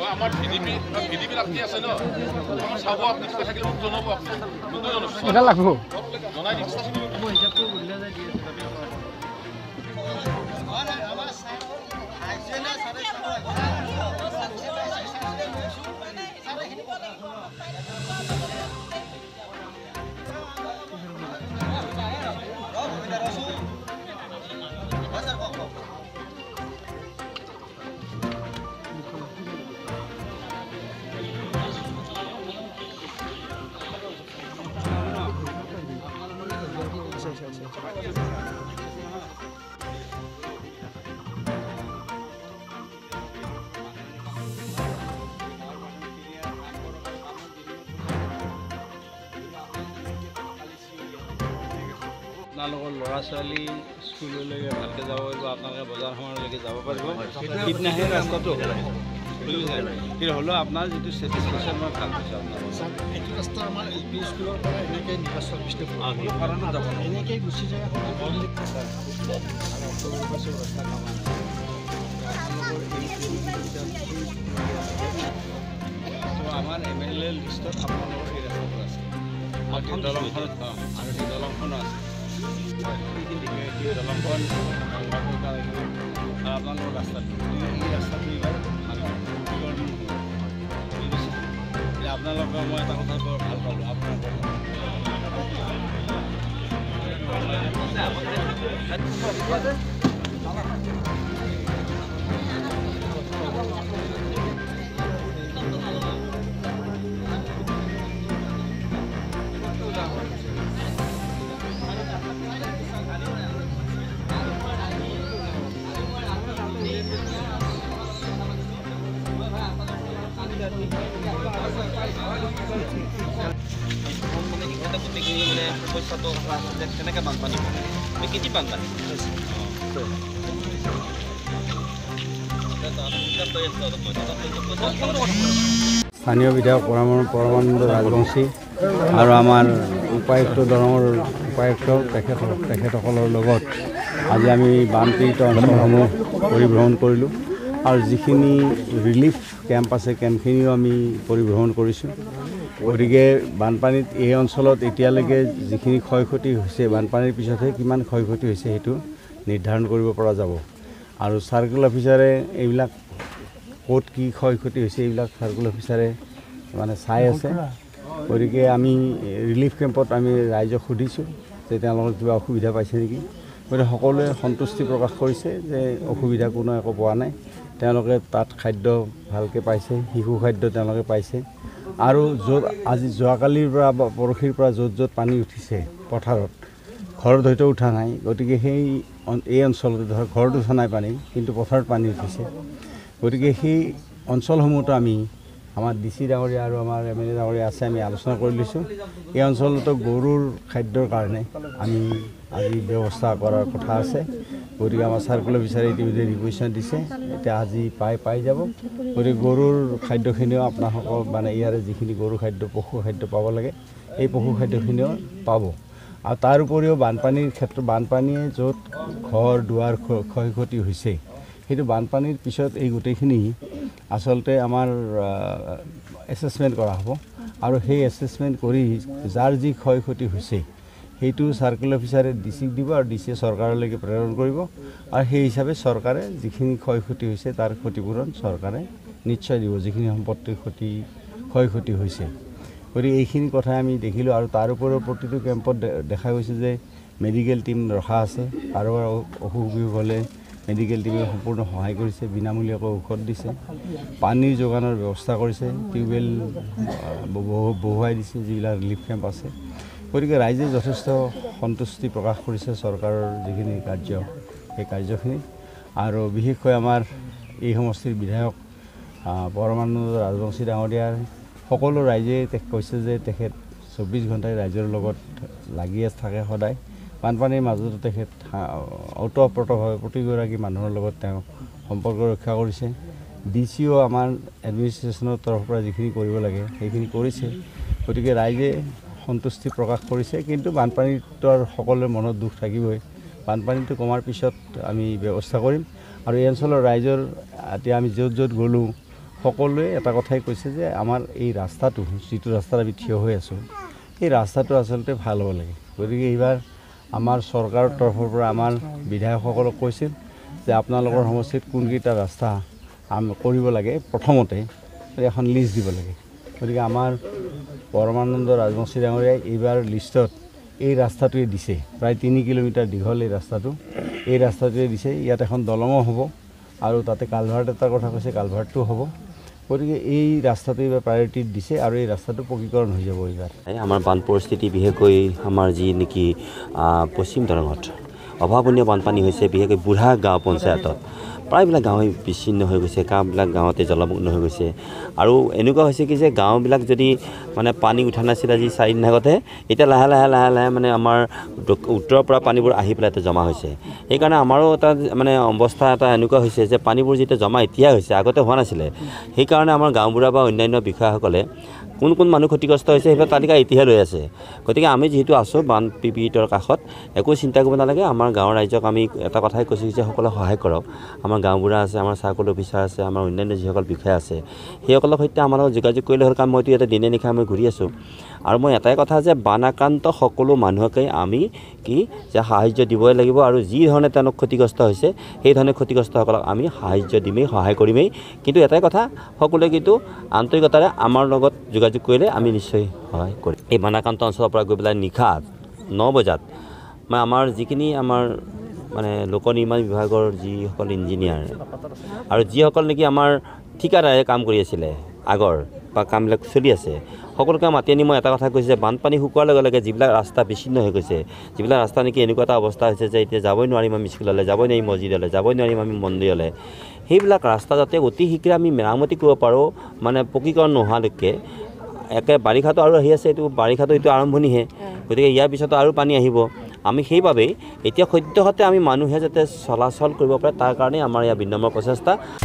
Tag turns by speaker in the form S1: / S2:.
S1: আমার ভিডিপি আপনি আছে ন আমার চাব আপনি কিবা থাকিলে মোক জনাব আপনি
S2: এটা লাগবো
S1: জনাই দিম মই হিসাবটো উল্লে যাই দি
S3: আপোনালোকৰ ল'ৰা ছোৱালী স্কুললৈকে ভালকৈ যাব পাৰিব আপোনালোকে বজাৰ সমাৰলৈকে যাব পাৰিব সিদিনাহে ৰাস্তাটো কিন্তু হ'লেও আপোনাৰ যিটো ছেটিছফেকশ্যন মই ভাল পাইছোঁ আপোনাৰ
S4: এইটো ৰাস্তা আমাৰ এল পি স্কুলৰ পৰা এনেকৈ নিবাচন কাৰণে যাব এনেকৈ গুচি যায়
S3: আমাৰ MLA লিষ্টত আপোনালোকৰ সেই ৰাস্তাটো আছে আৰু সেই দলংখনো আছে দলংখন আপোনালোকৰ ৰাস্তাটো এই ৰাস্তাটো এইবাৰ ভাল আপোনালোকৰ মই এটা কথা বৰ ভাল পালোঁ আপোনালোকৰ
S5: কেনেকৈ বানপানী কেতিয়া বানপানী
S2: স্থানীয় বিধায়ক পৰমানন্দ ৰাজবংশী আৰু আমাৰ উপায়ুক্ত দৰঙৰ উপায়ুক্ত তেখেতসকলৰ লগত আজি আমি বানপীড়িত অঞ্চলসমূহ পৰিভ্ৰমণ কৰিলোঁ আৰু যিখিনি ৰিলিফ কেম্প আছে কেম্পখিনিও আমি পৰিভ্ৰমণ কৰিছোঁ গতিকে বানপানীত এই অঞ্চলত এতিয়ালৈকে যিখিনি ক্ষয় ক্ষতি হৈছে বানপানীৰ পিছতহে কিমান ক্ষয় ক্ষতি হৈছে সেইটো নিৰ্ধাৰণ কৰিব পৰা যাব আৰু চাৰ্কেল অফিচাৰে এইবিলাক ক'ত কি ক্ষয় ক্ষতি হৈছে এইবিলাক চাৰ্কেল অফিচাৰে মানে চাই আছে গতিকে আমি ৰিলিফ কেম্পত আমি ৰাইজক সুধিছোঁ যে তেওঁলোকৰ কিবা অসুবিধা পাইছে নেকি গতিকে সকলোৱে সন্তুষ্টি প্ৰকাশ কৰিছে যে অসুবিধা কোনো একো পোৱা নাই তেওঁলোকে তাত খাদ্য ভালকৈ পাইছে শিশু খাদ্য তেওঁলোকে পাইছে আৰু য'ত আজি যোৱাকালিৰ পৰা বা পৰহিৰ পৰা য'ত য'ত পানী উঠিছে পথাৰত ঘৰত হয়তো উঠা নাই গতিকে এই অঞ্চলতে ধৰক ঘৰত উঠা নাই পানী কিন্তু পথাৰত পানী উঠিছে গতিকে সেই অঞ্চলসমূহতো আমি আমাৰ DC ডাঙৰীয়া আৰু আমাৰ MLA ডাঙৰীয়া আছে আমি আলোচনা কৰি লৈছোঁ এই অঞ্চলতো গৰুৰ খাদ্যৰ কাৰণে আমি আজি ব্যৱস্থা কৰাৰ কথা আছে গতিকে আমাৰ চাৰ্কুল অফিচাৰে ইতিমধ্যে ৰিকুৱেশ্যন দিছে এতিয়া আজি পাই যাব গতিকে গৰুৰ খাদ্যখিনিও আপোনালোকৰ মানে ইয়াৰে যিখিনি গৰু খাদ্য পশু খাদ্য পাব লাগে এই পশু খাদ্যখিনিও পাব আৰু তাৰ উপৰিও বানপানীৰ ক্ষেত্ৰত বানপানীয়ে য'ত ঘৰ দুৱাৰ ক্ষয় ক্ষতি হৈছে সেইটো বানপানীৰ পিছত এই গোটেইখিনি আচলতে আমাৰ এছেছমেণ্ট কৰা হ'ব আৰু সেই এছেছমেণ্ট কৰি যাৰ যি ক্ষয় ক্ষতি হৈছে সেইটো চাৰ্কেল অফিচাৰে DCক দিব আৰু DCয়ে চৰকাৰলৈকে প্ৰেৰণ কৰিব আৰু সেই হিচাপে চৰকাৰে যিখিনি ক্ষয় ক্ষতি হৈছে তাৰ ক্ষতিপূৰণ চৰকাৰে নিশ্চয় দিব যিখিনি সম্পত্তিৰ ক্ষয় ক্ষতি হৈছে গতিকে এইখিনি কথাই আমি দেখিলোঁ আৰু তাৰ উপৰিও প্ৰতিটো কেম্পত দেখা গৈছে যে মেডিকেল টিম ৰখা আছে কাৰোবাৰ অসুখ বিসুখ হ'লে মেডিকেল টিমে সম্পূৰ্ণ সহায় কৰিছে বিনামূলীয়াকৈ ঔষধ দিছে পানীৰ যোগানৰ ব্যৱস্থা কৰিছে টিউবৱেল বহুৱাই দিছে যিবিলাক ৰিলিফ কেম্প আছে গতিকে ৰাইজে যথেষ্ট সন্তুষ্টি প্ৰকাশ কৰিছে চৰকাৰৰ যিখিনি কাৰ্য সেই কাৰ্যখিনি আৰু বিশেষকৈ আমাৰ এই সমষ্টিৰ বিধায়ক পৰমানন্দ ৰাজবংশী ডাঙৰীয়াৰ সকলো ৰাইজে কৈছে যে তেখেত 24 ঘণ্টাই ৰাইজৰ লগত লাগি থাকে সদায় বানপানীৰ মাজতো তেখেত ওতঃপ্ৰোতভাৱে প্ৰতিগৰাকী মানুহৰ লগত তেওঁ সম্পৰ্ক ৰক্ষা কৰিছে DCও আমাৰ এডমিনিষ্ট্ৰেশ্যনৰ তৰফৰ পৰা যিখিনি কৰিব লাগে সেইখিনি কৰিছে গতিকে ৰাইজে সন্তুষ্টি প্ৰকাশ কৰিছে কিন্তু বানপানীটো সকলোৰে মনত দুখ থাকিবই বানপানীটো কমাৰ পিছত আমি ব্যৱস্থা কৰিম আৰু এই অঞ্চলৰ ৰাইজৰ এতিয়া আমি য'ত য'ত গ'লোঁ সকলোৱে এটা কথাই কৈছে যে আমাৰ এই ৰাস্তাটো যিটো ৰাস্তাত আমি থিয় হৈ আছোঁ এই ৰাস্তাটো আচলতে ভাল হ'ব লাগে গতিকে এইবাৰ আমাৰ চৰকাৰৰ তৰফৰ পৰা আমাৰ বিধায়কসকলক কৈছিল যে আপোনালোকৰ সমষ্টিত কোনকেইটা ৰাস্তা কৰিব লাগে প্ৰথমতে এখন লিষ্ট দিব লাগে গতিকে আমাৰ পৰমানন্দ ৰাজবংশী ডাঙৰীয়াই এইবাৰ লিষ্টত এই ৰাস্তাটোৱে দিছে প্ৰায় 3 কিলোমিটাৰ দীঘল এই ৰাস্তাটোৱে দিছে ইয়াত এখন দলঙো হ'ব আৰু তাতে কালভাৰ্ট এটাৰ কথা কৈছে কালভাৰ্টটো হ'ব গতিকে এই ৰাস্তাটো এইবাৰ প্ৰায়ৰিটিত দিছে আৰু এই ৰাস্তাটো পকীকৰণ হৈ যাব এইবাৰ
S6: আমাৰ বান পৰিস্থিতি বিশেষকৈ আমাৰ যি নেকি পশ্চিম দৰঙত অভাৱনীয় বানপানী হৈছে বিশেষকৈ বুঢ়া গাঁও পঞ্চায়তত প্ৰায়বিলাক গাঁৱে বিচ্ছিন্ন হৈ গৈছে গাঁওবিলাক গাঁৱতে জলমগ্ন হৈ গৈছে আৰু এনেকুৱা হৈছে কি যে গাঁওবিলাক যদি মানে পানী উঠা নাছিল আজি 4 দিন আগতে এতিয়া লাহে লাহে মানে আমাৰ উত্তৰৰ পৰা পানীবোৰ আহি পেলাই জমা হৈছে সেইকাৰণে আমাৰো এটা মানে অৱস্থা এটা এনেকুৱা হৈছে যে পানীবোৰ যেতিয়া জমা এতিয়া হৈছে আগতে হোৱা নাছিলে সেইকাৰণে আমাৰ গাঁওবুঢ়া বা অন্যান্য বিষয়াসকলে কোন মানুহ ক্ষতিগ্ৰস্ত হৈছে সেইবিলাক তালিকা এতিয়াহে লৈ আছে গতিকে আমি যিহেতু আছোঁ বান পীড়িতৰ কাষত একো চিন্তা কৰিব নালাগে আমাৰ গাঁৱৰ ৰাইজক আমি এটা কথাই কৈছোঁ যে সকলোৱে সহায় কৰক আমাৰ গাঁওবুঢ়া আছে আমাৰ চাৰ্কল অফিচাৰ আছে আমাৰ অন্যান্য যিসকল বিষয়া আছে সেইসকলৰ সৈতে আমাৰ লগত যোগাযোগ কৰিলে হ'ল কাৰণ মইতো ইয়াতে দিনে নিশা মই ঘূৰি আছোঁ আৰু মই এটাই কথা যে বানাক্ৰান্ত সকলো মানুহকে আমি কি যে সাহায্য দিবই লাগিব আৰু যি ধৰণে তেওঁলোক ক্ষতিগ্ৰস্ত হৈছে সেই ধৰণে ক্ষতিগ্ৰস্তসকলক আমি সাহায্য দিমেই সহায় কৰিমেই কিন্তু এটাই কথা সকলোৱে কিন্তু আন্তৰিকতাৰে আমাৰ লগত যোগাযোগ কৰিলে আমি নিশ্চয় সহায় কৰিম এই বানাক্ৰান্ত অঞ্চলৰ পৰা গৈ পেলাই নিশা 9 বজাত মই আমাৰ যিখিনি আমাৰ মানে লোক নিৰ্মাণ বিভাগৰ যিসকল ইঞ্জিনিয়াৰ আৰু যিসকল নেকি আমাৰ ঠিকাদাৰে কাম কৰি আছিলে আগৰ বা কামবিলাক চলি আছে সকলোকে মাতি আনি মই এটা কথা কৈছোঁ যে বানপানী শুকোৱাৰ লগে লগে যিবিলাক ৰাস্তা বিচ্ছিন্ন হৈ গৈছে যিবিলাক ৰাস্তা নেকি এনেকুৱা এটা অৱস্থা হৈছে যে এতিয়া যাবই নোৱাৰিম আমি স্কুললৈ যাবই নোৱাৰিম মছজিদলৈ যাবই নোৱাৰিম আমি মন্দিৰলৈ সেইবিলাক ৰাস্তা যাতে অতি শীঘ্ৰে আমি মেৰামতি কৰিব পাৰোঁ মানে পকীকৰণ নোহোৱালৈকে একে বাৰিষাটো আৰু আহি আছে এইটো বাৰিষাটো এইটো আৰম্ভণিহে গতিকে ইয়াৰ পিছতো আৰু পানী আহিব আমি সেইবাবেই এতিয়া সদ্যহতে আমি মানুহে যাতে চলাচল কৰিব পাৰে তাৰ কাৰণে আমাৰ ইয়াৰ বিনম্ৰ প্ৰচেষ্টা